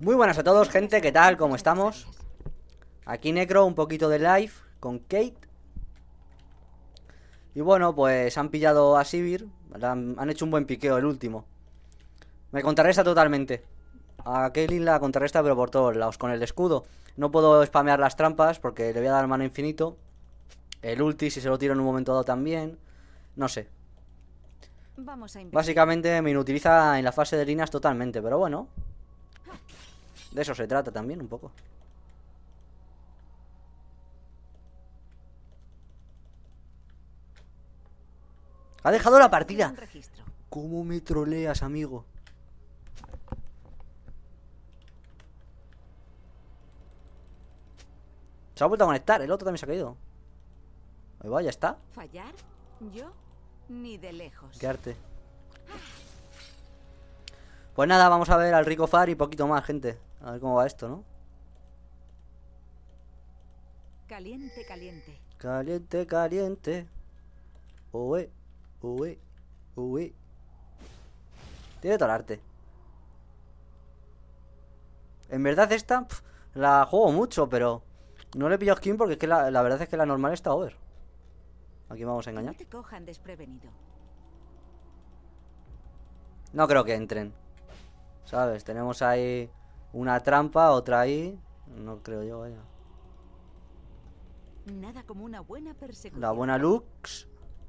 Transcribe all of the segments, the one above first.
Muy buenas a todos, gente, ¿qué tal? ¿Cómo estamos? Aquí Necro, un poquito de live con Kate. Y bueno, pues han pillado a Sivir. Han hecho un buen piqueo, el último. Me contrarresta totalmente. A Caitlyn la contrarresta, pero por todos lados. Con el escudo no puedo spamear las trampas porque le voy a dar mana infinito. El ulti, si se lo tiro en un momento dado también. No sé. Básicamente me inutiliza en la fase de líneas totalmente, pero bueno. De eso se trata también un poco. Ha dejado la partida. ¿Cómo me troleas, amigo? Se ha vuelto a conectar, el otro también se ha caído. Ahí va, ya está. ¿Fallar? Yo ni de lejos. Qué arte. Pues nada, vamos a ver al Rico Far y poquito más, gente. A ver cómo va esto, ¿no? Caliente, caliente. Caliente, caliente. Ué, ué, ué. Tiene todo el arte. En verdad esta la juego mucho, pero no le pillo skin porque es que la verdad es que la normal está over. Aquí vamos a engañar. No te cojan desprevenido. No creo que entren, ¿sabes? Tenemos ahí una trampa, otra ahí. No creo yo, vaya. Nada como una buena persecución. La buena Lux.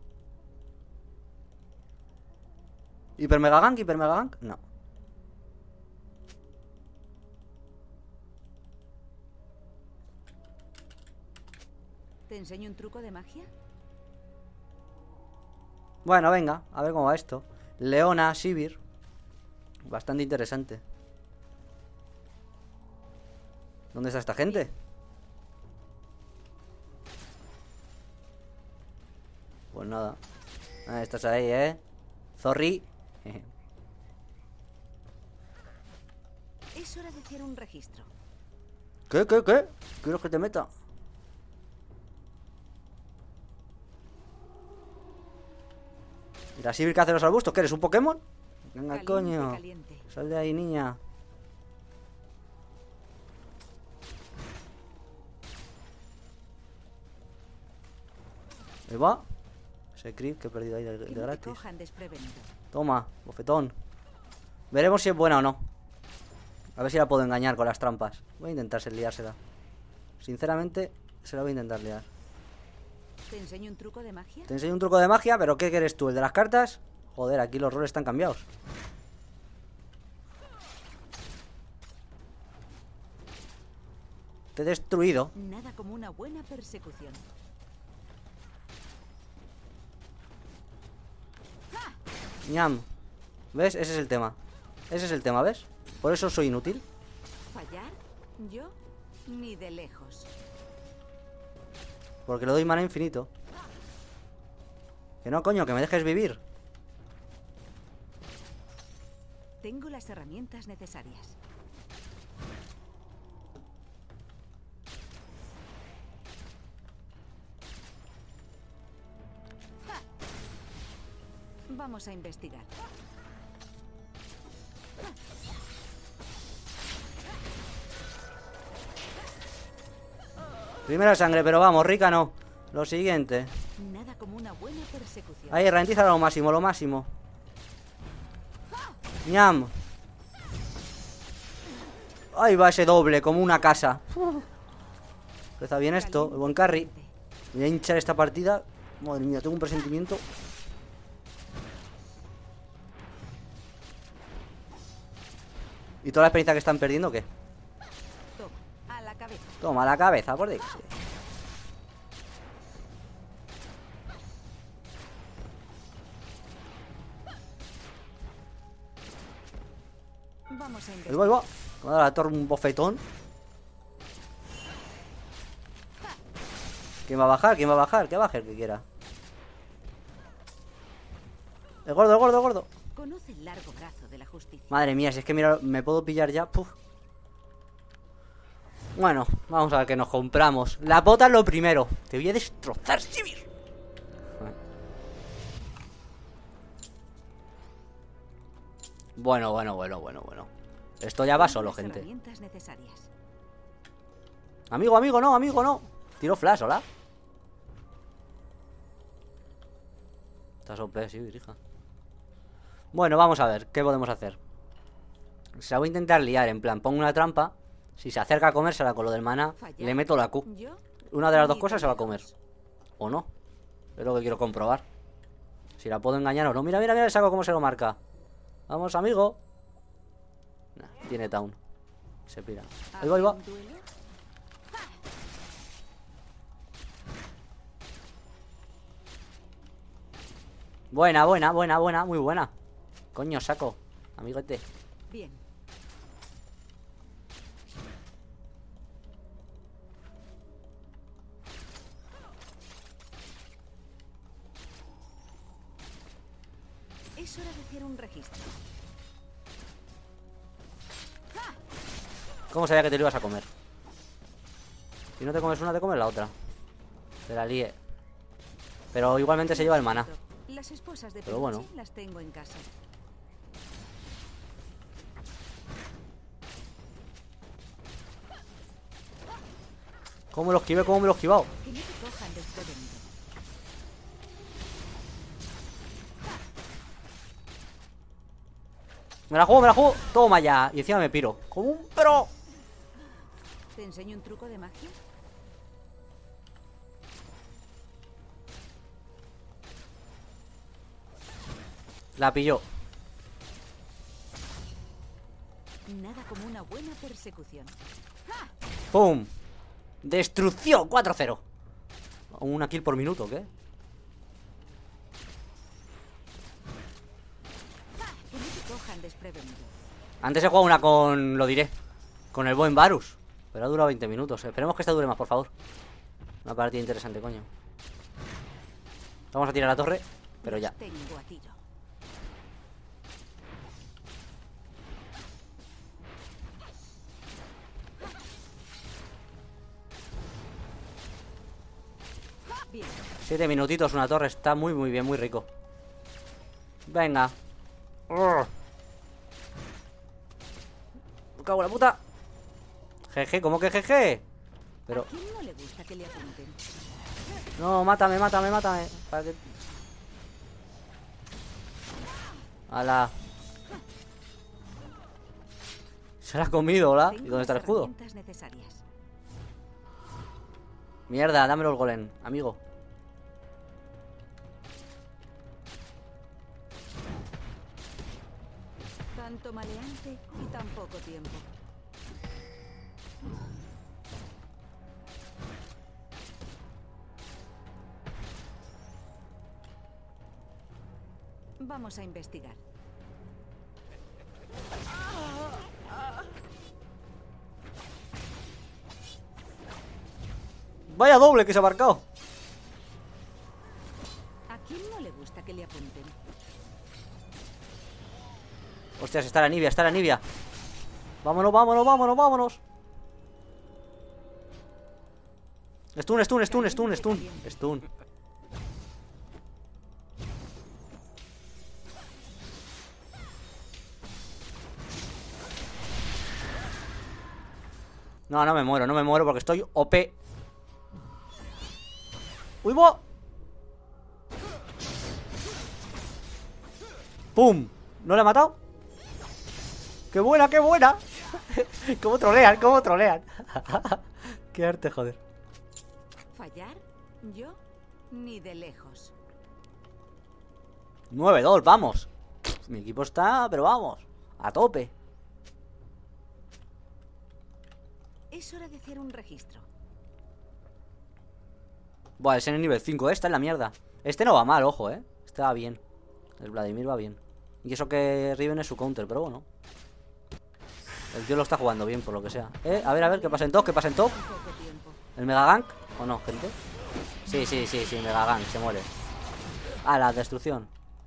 Hiper mega gank, no. ¿Te enseño un truco de magia? Bueno, venga, a ver cómo va esto. Leona, Sivir. Bastante interesante. ¿Dónde está esta gente? Pues nada. Ah, estás ahí, Zorri. Es hora de hacer un registro. ¿Qué? Quiero que te meta. Mira, Sivir que hace los arbustos. ¿Qué eres, un Pokémon? Venga, Caliente, coño. caliente. Sal de ahí, niña. Ahí va. Ese creep que he perdido ahí de Que no te gratis. cojan desprevenido. Toma, bofetón. Veremos si es buena o no. A ver si la puedo engañar con las trampas. Voy a intentar liársela. Sinceramente, se la voy a intentar liar. ¿Te enseño un truco de magia? Te enseño un truco de magia, pero ¿qué quieres tú? ¿El de las cartas? Joder, aquí los roles están cambiados. Te he destruido. Nada como una buena persecución. Ñam. ¿Ves? Ese es el tema. Ese es el tema, ¿ves? Por eso soy inútil. ¿Fallar? Yo ni de lejos. Porque le doy mana infinito. Que no, coño, que me dejes vivir. Tengo las herramientas necesarias. Vamos a investigar. Primera sangre, pero vamos, rica no. Lo siguiente. Nada como una buena persecución. Ahí, ralentiza lo máximo, lo máximo. Ñam. Ahí va ese doble, como una casa. Empieza bien esto, el buen carry. Voy a hinchar esta partida. Madre mía, tengo un presentimiento. ¿Y toda la experiencia que están perdiendo qué? Toma, a la cabeza. Toma la cabeza, por Dios. Vamos a Ahí investigar. va, ahí va. Me va a dar a la torre un bofetón. ¿Quién va a bajar? ¿Quién va a bajar? Que baje el que quiera. El gordo, el gordo, el gordo. Conoce el largo brazo de la justicia. Madre mía, si es que mira, me puedo pillar ya. Puf. Bueno, vamos a ver qué nos compramos. La pota es lo primero. Te voy a destrozar, Sivir. Bueno. Esto ya va Tengo solo, las gente. herramientas necesarias. Amigo, amigo, no, amigo, no. Tiro flash, hola. Estás OP, sí, hija. Bueno, vamos a ver, ¿qué podemos hacer? Se la voy a intentar liar, en plan, pongo una trampa. Si se acerca a comérsela con lo del maná, Fallar. le meto la Q. Yo Una de las dos ni cosas de se va a comer. lejos. ¿O no? Es lo que quiero comprobar. Si la puedo engañar o no. Mira, mira, mira el saco cómo se lo marca. Vamos, amigo. Nah, tiene down. Se pira. Ahí va, ahí va. ¿Un duelo? Buena, buena, buena, buena, muy buena. Coño, saco. Amiguete. Bien. Es hora de hacer un registro. ¿Cómo sabía que te lo ibas a comer? Si no te comes una, te comes la otra. Te la lié. Pero igualmente se lleva el maná. Las esposas de Pero peluche bueno. las tengo en casa. ¿Cómo me lo esquivé? ¿Cómo me lo he esquivado? Que no te cojan desprevenido. Me la juego, me la juego. Toma ya. Y encima me piro. Como un pro. ¿Te enseño un truco de magia? La pilló. Nada como una buena persecución. ¡Pum! Destrucción. 4-0. Una kill por minuto, ¿qué? Que no te cojan desprevenido. Antes he jugado una con... Lo diré. Con el buen Varus. Pero ha durado 20 minutos. Esperemos que esta dure más, por favor. Una partida interesante, coño. Vamos a tirar a la torre. Pero ya. Los tengo a tiro. Bien. 7 minutitos, una torre. Está muy, muy bien, muy rico. Venga. Me cago en la puta. Jeje, ¿cómo que jeje? Pero... ¿A quién no le gusta que le apunten? No, mátame, mátame, mátame. Para que... ¡Hala! Se la ha comido, ¿hola? ¿Y Tengo dónde está el las escudo? herramientas necesarias. Mierda, dámelo el golem, amigo. Tanto maleante y tan poco tiempo. Vamos a investigar. Vaya doble que se ha marcado. ¿A quién no le gusta que le apunten? Hostias, está la Nibia, está la Nibia. Vámonos, vámonos, vámonos, vámonos. Stun, stun, stun, stun, stun. Stun. No, no me muero porque estoy OP. ¡Uy, bo! ¡Pum! ¿No le he matado? ¡Qué buena, qué buena! ¿Cómo trolean, cómo trolean? Qué arte, joder. ¿Fallar? Yo ni de lejos. 9-2, vamos. Mi equipo está, pero vamos, a tope. Es hora de hacer un registro. Buah, ese es el nivel 5, está en la mierda. Este no va mal, ojo, este va bien. El Vladimir va bien. Y eso que Riven es su counter, pero bueno. El tío lo está jugando bien, por lo que sea. A ver, ¿qué pasa en top? ¿Qué pasa en top? Poco tiempo. ¿El Mega Gank? ¿O no, gente? Sí, sí, sí, sí, Mega Gank, se muere. Ah, la destrucción.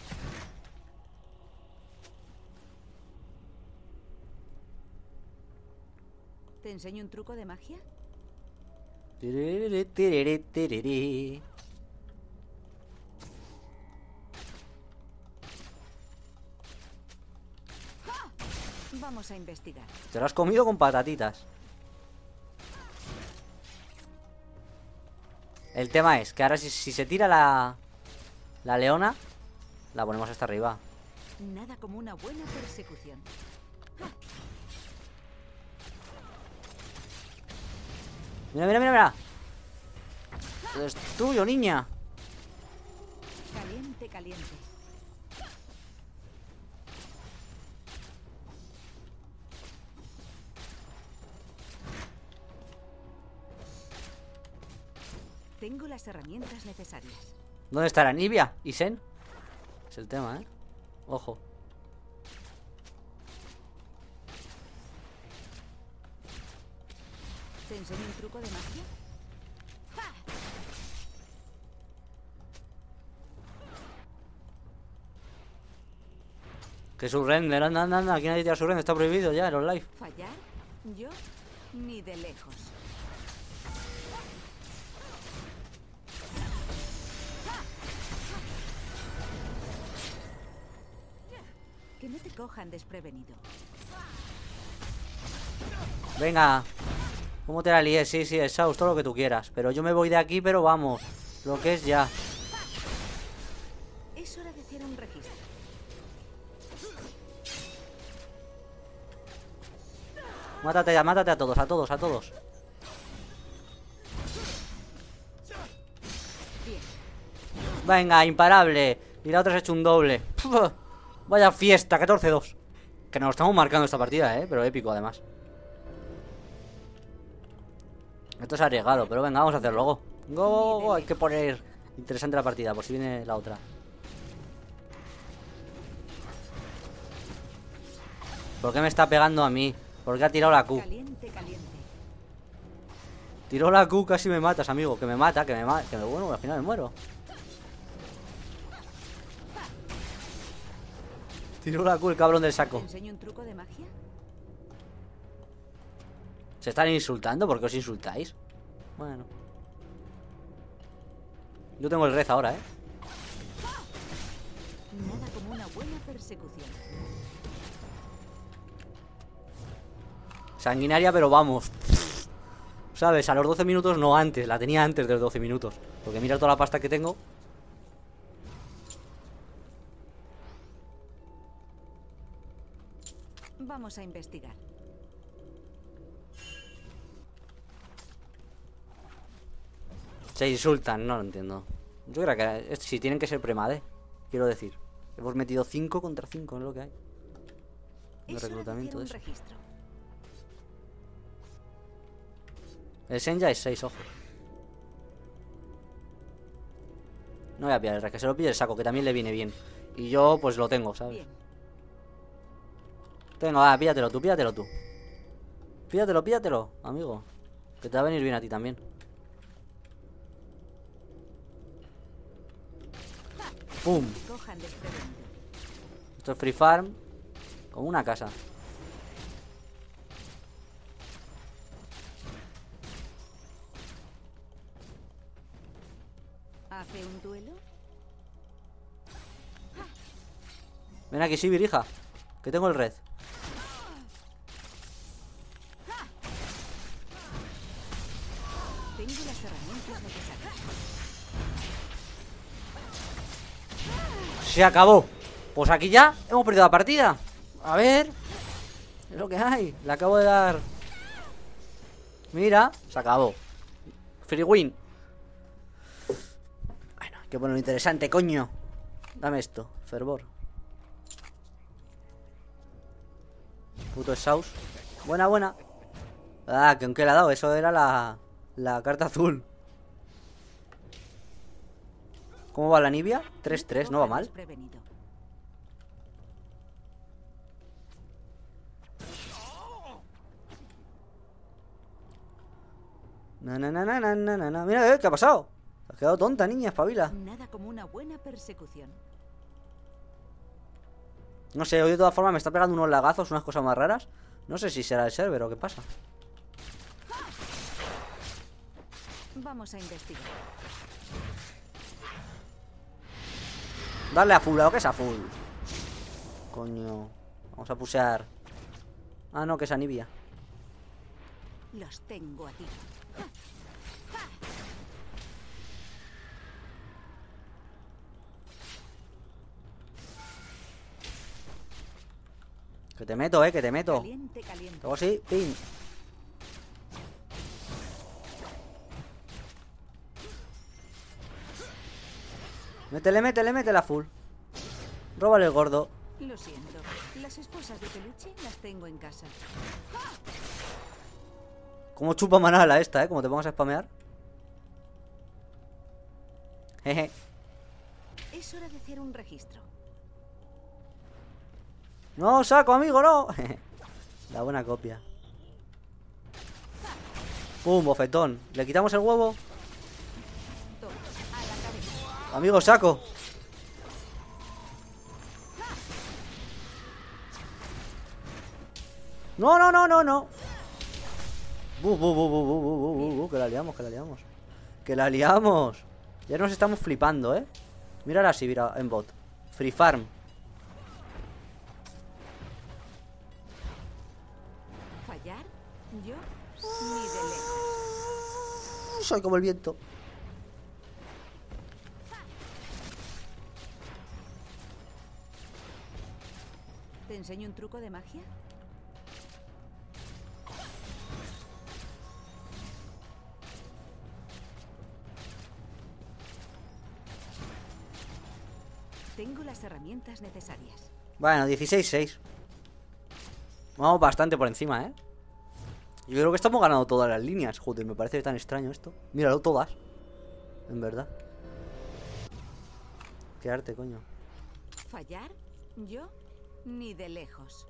¿Te enseño un truco de magia? Tiriri, tiriri, tiriri. Vamos a investigar. Te lo has comido con patatitas. El tema es que ahora si se tira la leona, la ponemos hasta arriba. Nada como una buena persecución. Mira, mira, mira, mira. Es tuyo, niña. Caliente, caliente. Tengo las herramientas necesarias. ¿Dónde estará Nibia y Sen? Es el tema, ¿eh? Ojo. ¿Te enseño un truco de magia? Que surrender, anda, anda, anda. Aquí nadie tira surrender, está prohibido ya en los live. ¿Fallar? Yo ni de lejos. Que no te cojan desprevenido. Venga. ¿Cómo te la lié? Sí, sí, es Saus, todo lo que tú quieras. Pero yo me voy de aquí, pero vamos. Lo que es ya. Es hora de hacer un registro. Mátate ya, mátate a todos, a todos, a todos. Bien. Venga, imparable. Y la otra se ha hecho un doble. Puf, vaya fiesta, 14-2. Que nos estamos marcando esta partida, pero épico además. Esto es arriesgado, pero venga, vamos a hacerlo. Go, go, go, go. Hay que poner interesante la partida, por si viene la otra. ¿Por qué me está pegando a mí? ¿Por qué ha tirado la Q? Caliente, caliente. Tiró la Q, casi me matas, amigo. Que me mata, que me mata. Que me bueno, al final me muero. Tiró la Q el cabrón del ¿Te saco. enseño un truco de magia? ¿Se están insultando? ¿Por qué os insultáis? Bueno. Yo tengo el red ahora, Nada como una buena persecución. Sanguinaria, pero vamos. ¿Sabes? A los 12 minutos no antes. La tenía antes de los 12 minutos. Porque mira toda la pasta que tengo. Vamos a investigar. Se insultan, no lo entiendo. Yo creo que si tienen que ser premade. Quiero decir. Hemos metido 5 contra 5, es lo que hay. De Es hora de reclutamiento de hacer un eso. registro. El Senja es 6, ojo. No voy a pillar el red, que se lo pille el saco, que también le viene bien. Y yo, pues lo tengo, ¿sabes? Bien. Tengo, va, píllatelo tú, píllatelo tú. Píllatelo, píllatelo, amigo. Que te va a venir bien a ti también. ¡Pum! Cojan desprevenido. Esto es free farm. Como una casa. ¿Hace un duelo? Ven aquí, Sivir, hija. Que tengo el red. Tengo las herramientas necesarias. Se acabó. Pues aquí ya hemos perdido la partida. A ver. Es lo que hay. Le acabo de dar. Mira, se acabó. Free win. Bueno, hay que ponerlo interesante, coño. Dame esto, fervor. Puto Saus. Buena, buena. Ah, ¿con qué le ha dado? Eso era la carta azul. ¿Cómo va la Nibia? 3-3, no va mal. Desprevenido. Na, na, na, na, na, na, na. Mira, ¿qué ha pasado? Te has quedado tonta, niña, espabila. Nada como una buena persecución. No sé, hoy de todas formas me está pegando unos lagazos, unas cosas más raras. No sé si será el server o qué pasa. Vamos a investigar. Dale a full, ¿a lo que es a full? Coño. Vamos a pusear. Ah, no, que es Anivia. Los tengo a ti. Que te meto, que te meto. Caliente, caliente. Luego sí, pin. Métele, métele, métele a full. Róbale el gordo. Lo siento. Las esposas de peluche las tengo en casa. Como chupa manala esta, como te pongas a spamear. Jeje. Es hora de hacer un registro. No, saco, amigo, no. La buena copia. Pum, bofetón. ¿Le quitamos el huevo? Toma, a la cabeza. Amigo, saco. No, no, no, no, no. Que la liamos, que la liamos. Que la liamos. Ya nos estamos flipando, Mírala así, mira, en bot. Free farm. ¿Fallar? Yo ni de lejos. Soy como el viento. ¿Te enseño un truco de magia? Tengo las herramientas necesarias. Bueno, 16-6. Vamos bastante por encima, Yo creo que estamos ganando todas las líneas. Joder, me parece tan extraño esto. Míralo, todas. En verdad. Qué arte, coño. ¿Fallar? Yo ni de lejos.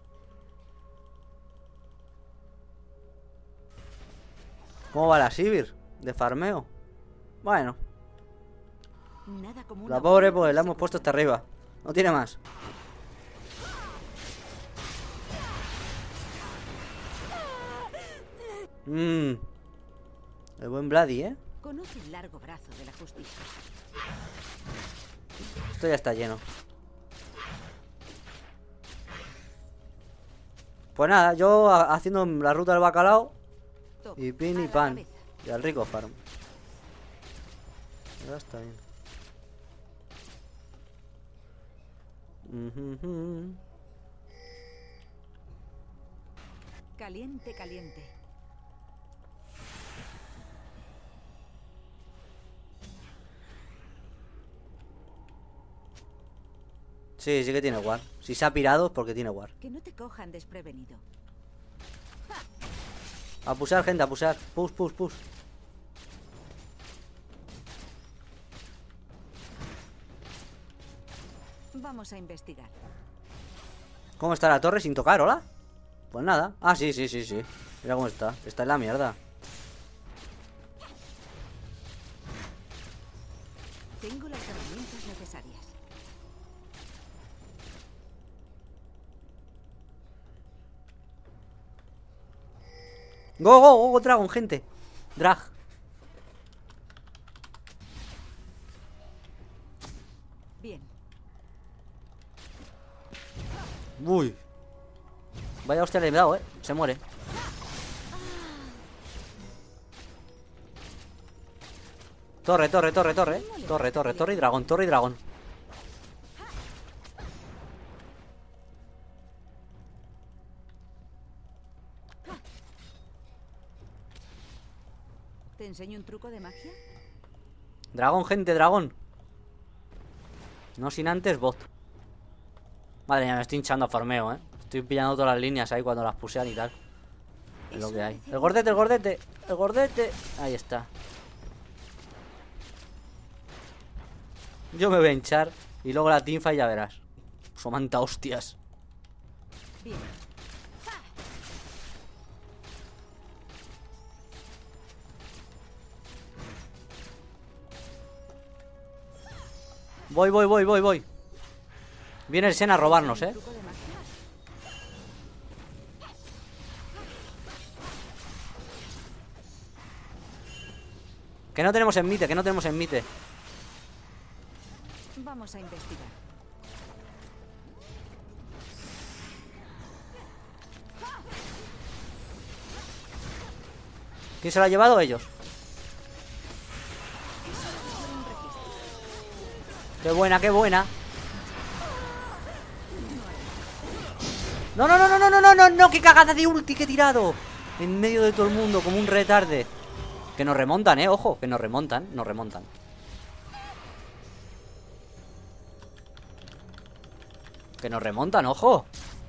¿Cómo va la Sivir? De farmeo. Bueno, Nada como la una pobre buena pues la hemos puesto hasta arriba. No tiene más. El buen Bloody, Conoce el largo brazo de la justicia. Esto ya está lleno. Pues nada, yo haciendo la ruta del bacalao. Toma, Y pin a y la pan. cabeza. Y al rico farm. Ya está bien. Caliente, caliente. Sí, sí que tiene war. Si se ha pirado es porque tiene war. Que no te cojan desprevenido. A pusar, gente, a pusar. Push, push, push. Vamos a investigar. ¿Cómo está la torre sin tocar, hola? Pues nada. Ah, sí, sí, sí, sí. Mira cómo está. Está en la mierda. Tengo las herramientas necesarias. Go, go, go, Dragon, gente. Drag. Bien. Uy. Vaya hostia le he dado, Se muere. Torre, torre, torre, torre. Torre, torre, torre y dragón, torre y dragón. ¿Te enseño un truco de magia? Dragón, gente, dragón. No sin antes bot. Madre mía, me estoy hinchando a farmeo, Estoy pillando todas las líneas ahí cuando las pusean y tal. Es lo que hay. El gordete, el gordete. El gordete. Ahí está. Yo me voy a hinchar. Y luego la teamfight ya verás. Somanta hostias. Bien. Voy, voy, voy, voy, voy. Viene el Sen a robarnos, ¿Un truco de magia? Que no tenemos en mite, que no tenemos en mite. Vamos a investigar. ¿Quién se lo ha llevado? Ellos. ¡Qué buena, qué buena! ¡No, no, no, no, no, no, no, no, no! ¡Qué cagada de ulti que he tirado! En medio de todo el mundo, como un retarde. Que nos remontan, ojo, que nos remontan, nos remontan. Que nos remontan, ojo.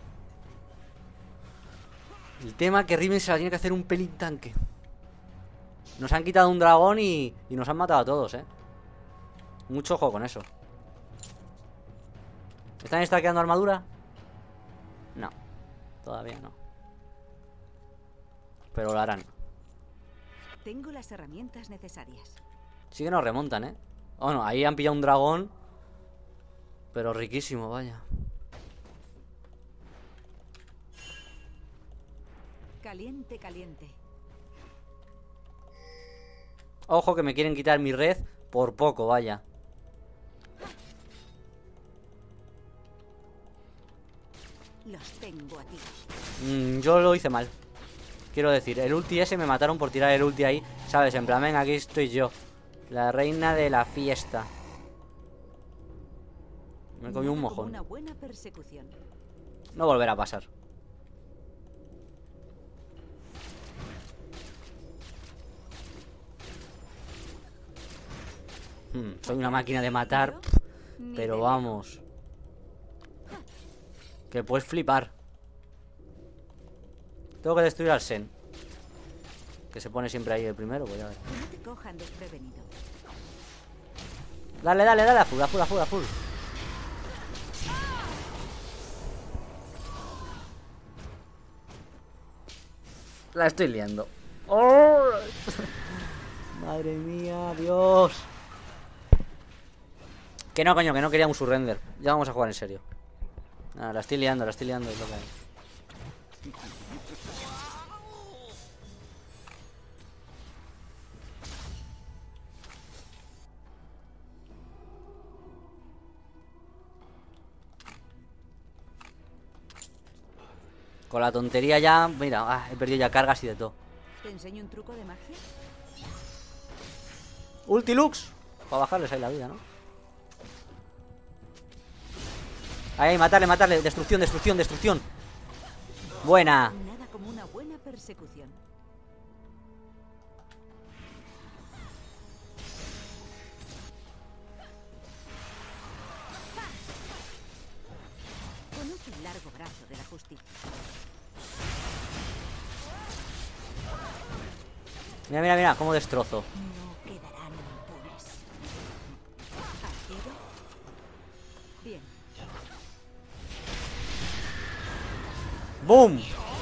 El tema es que Riven se la tiene que hacer un pelín tanque. Nos han quitado un dragón y nos han matado a todos, Mucho ojo con eso. ¿Están stackeando armadura? No, todavía no. Pero lo harán. Tengo las herramientas necesarias. Sí que nos remontan, Bueno, ahí han pillado un dragón. Pero riquísimo, vaya. Caliente, caliente. Ojo que me quieren quitar mi red por poco, vaya. Los tengo a ti. Yo lo hice mal. Quiero decir, el ulti ese me mataron por tirar el ulti ahí. ¿Sabes? En plan, venga, aquí estoy yo. La reina de la fiesta. Me comí un mojón. Una buena persecución. No volverá a pasar. Soy una máquina de matar. Pero vamos. Que puedes flipar. Tengo que destruir al Sen. Que se pone siempre ahí el primero, pues ya ver. Que no te cojan desprevenido. Dale, dale, dale, a full, a full, a full, a full. La estoy liando. ¡Oh! Madre mía, Dios. Que no, coño, que no quería un surrender. Ya vamos a jugar en serio. Ah, la estoy liando, es lo que hay. Con la tontería ya, mira, he perdido ya cargas y de todo. ¿Te enseño un truco de magia? Ultilux. Para bajarles ahí la vida, ¿no? Ahí, matarle, matarle. Destrucción, destrucción, destrucción. Buena. Nada como una buena persecución. Conoce el largo brazo de la justicia. Mira, mira, mira, cómo destrozo. No quedarán impunes. ¿Arquero? Bien. ¡Boom!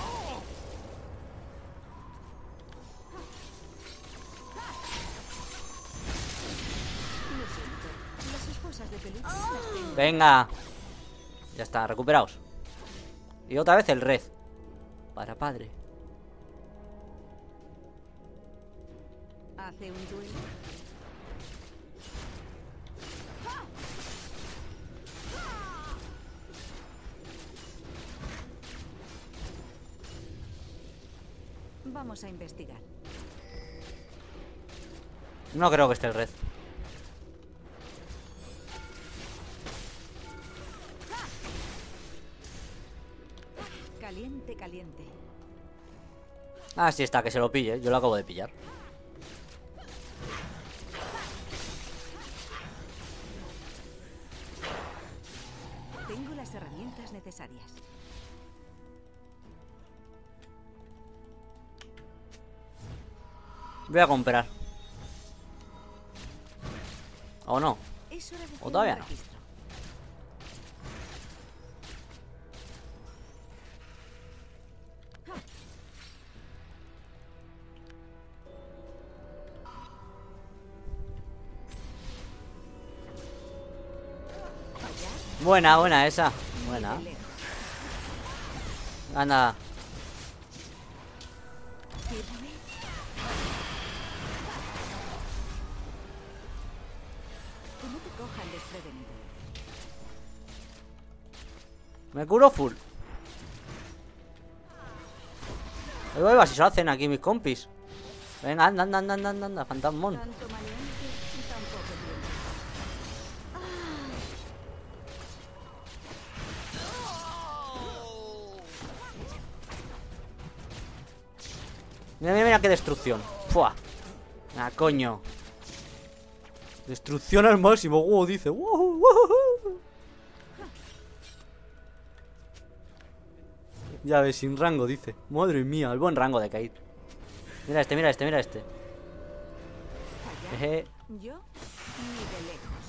Lo siento. Las esposas de peluche las tengo. Venga. Ya está, recuperaos. Y otra vez el red. Para padre. Hace un duelo. Vamos a investigar. No creo que esté el red. Caliente, caliente. Ah, sí está, que se lo pille. Yo lo acabo de pillar. Tengo las herramientas necesarias. Voy a comprar. ¿O no? Es hora de ¿O hacer todavía un no? registro. Buena, buena esa. Buena. Peleo. Anda. Fírmame. Que no te cojan desprevenido. Me curo full. Ahí va, si se lo hacen aquí mis compis. Venga, anda, anda, anda, anda, anda, anda, fantasmón. Tanto maleante y tan poco tiempo. Mira, mira, mira qué destrucción. ¡Fua! Ah, coño. Destrucción al máximo, wow, dice. Wow, wow. Ya ves, sin rango, dice. Madre mía, el buen rango de Kaid. Mira este, mira este, mira este. ¿Fallar? Jeje. Yo, ni de lejos.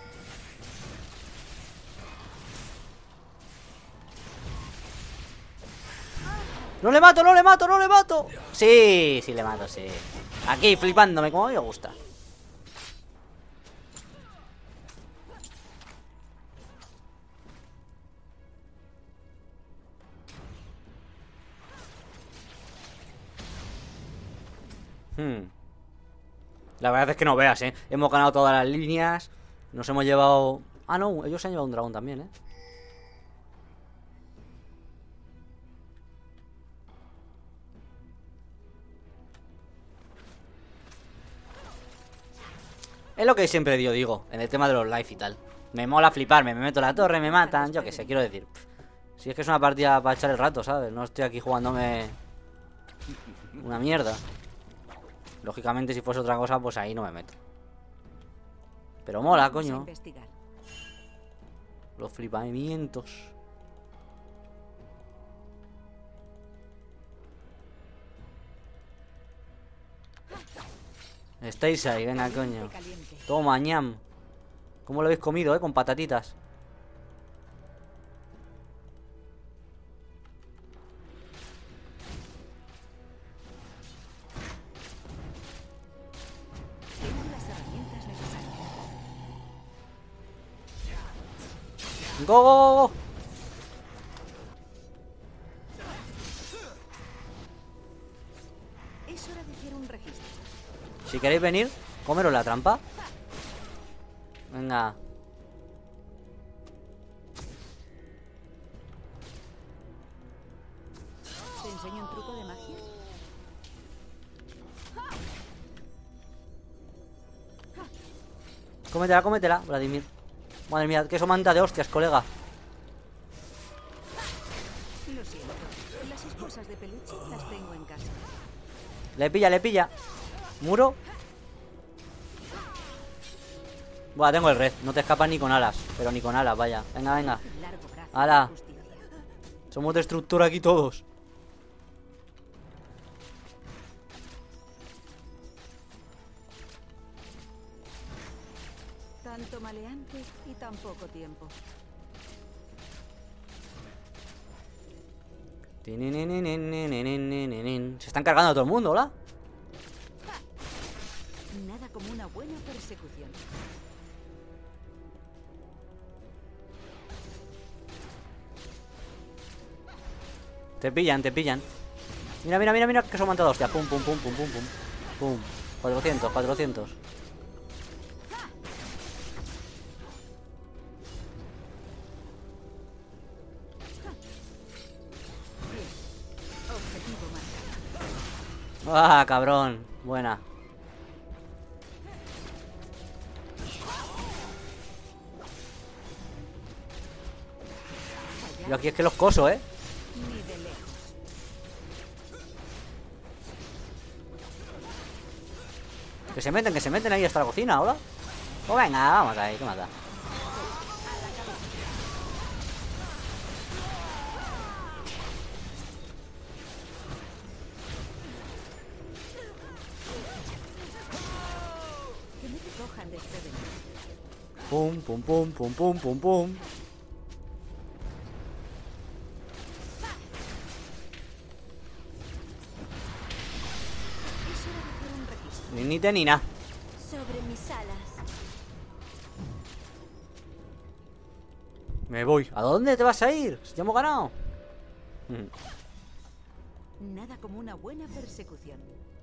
¡No le mato, no le mato, no le mato! Sí, sí le mato, sí. Aquí, flipándome, como a mí me gusta. La verdad es que no veas, ¿eh? Hemos ganado todas las líneas. Nos hemos llevado... Ah, no, ellos se han llevado un dragón también, ¿eh? Es lo que siempre yo digo, en el tema de los live y tal. Me mola fliparme, me meto en la torre, me matan, yo qué sé, quiero decir. Si es que es una partida para echar el rato, ¿sabes? No estoy aquí jugándome una mierda. Lógicamente, si fuese otra cosa, pues ahí no me meto. Pero mola, Vamos a coño. investigar. Los flipamientos. Estáis ahí, venga, coño. Caliente. Toma, ñam. ¿Cómo lo habéis comido, con patatitas? Tengo las herramientas necesarias. ¡Go, go, go, go! Es hora de hacer un registro. Si queréis venir, comeros la trampa. Venga. ¿Te enseño un truco de magia? Cómetela, cómetela, Vladimir. Madre mía, que eso manda de hostias, colega. Lo siento. Las esposas de peluche las tengo en casa. Le pilla, le pilla. Muro. Buah, tengo el red. No te escapas ni con alas. Pero ni con alas, vaya. Venga, venga. Largo brazo ¡Hala! de justicia. Somos destructura aquí todos. Tanto maleante y tan poco tiempo. Se están cargando a todo el mundo, ¿hola? Nada como una buena persecución. Te pillan, te pillan. Mira, mira, mira, mira que son mandados, hostia. Pum, pum, pum, pum, pum, pum. Pum. 400, 400. Objetivo marcado. Ah, cabrón. Buena. Yo aquí es que los coso, ¿eh? Ni de lejos. Que se meten ahí hasta la cocina, ¿hola? Pues venga, vamos ahí, ¿qué mata? Que no te cojan desprevenido. Pum, pum, pum, pum, pum, pum, pum. Es hora de hacer un registro. Ni te ni nada. Sobre mis alas. Me voy. ¿A dónde te vas a ir? Si ya hemos ganado. Nada como una buena persecución.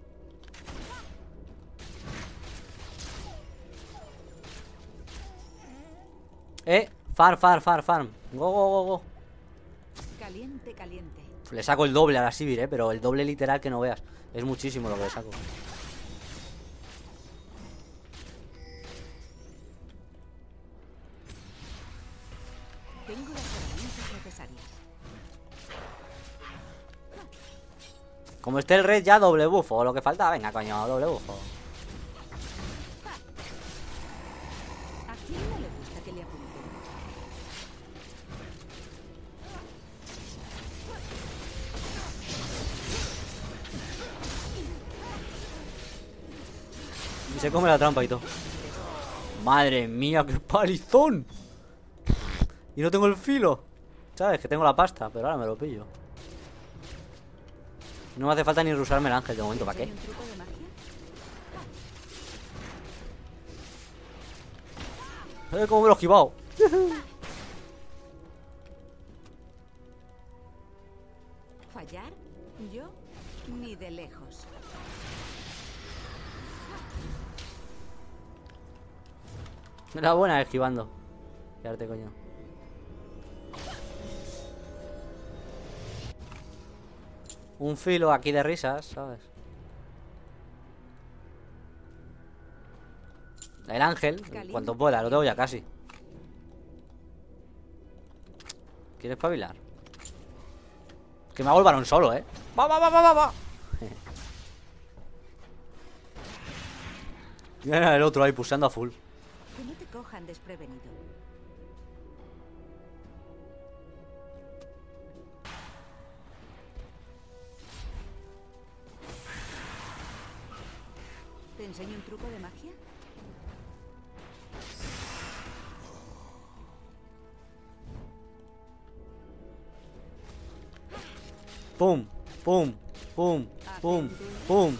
Farm, farm, farm, farm. Go, go, go, go. Caliente, caliente. Le saco el doble a la Sivir, pero el doble literal que no veas. Es muchísimo lo que le saco. Tengo las herramientas necesarias. Como esté el red ya doble bufo. Lo que falta, venga coño, doble bufo. ¿A quién no le gusta que le apunten? Y se come la trampa y todo. Madre mía, qué palizón. Y no tengo el filo. ¿Sabes? Que tengo la pasta, pero ahora me lo pillo. No me hace falta ni usarme el ángel de momento, ¿para qué? ¿Un truco de magia? ¿Cómo me lo he esquivado? ¿Fallar? Yo ni de lejos. Era buena esquivando. Quedarte, coño. Un filo aquí de risas, ¿sabes? El ángel, cuanto pueda, lo tengo ya casi. ¿Quieres espabilar? Que me hago el varón solo, ¿eh? ¡Va, va, va, va, va, va! Mira el otro ahí pulsando a full. Que no te cojan desprevenido. ¿Te enseño un truco de magia? Pum, pum, pum, pum, pum.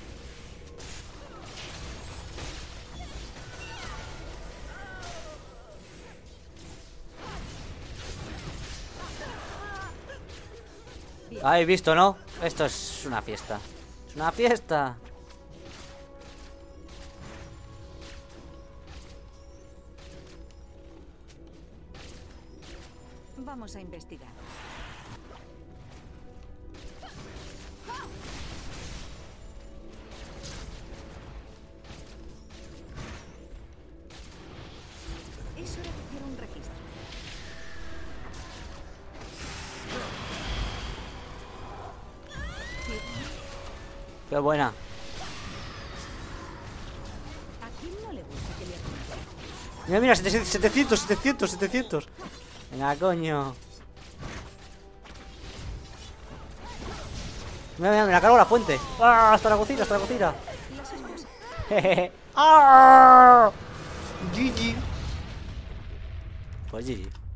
¿Habéis visto, no? Esto es una fiesta. Es una fiesta. Vamos a investigar. Es hora de hacer un registro. Qué buena. ¿A quién no le gusta que le apunten? Mira, mira, 700. Venga, coño. Mira, mira, me la cargo la fuente. ¡Ah! Hasta la cocina, hasta la cocina. Las esposas. Jejeje. ¡Ah! GG. Pues GG.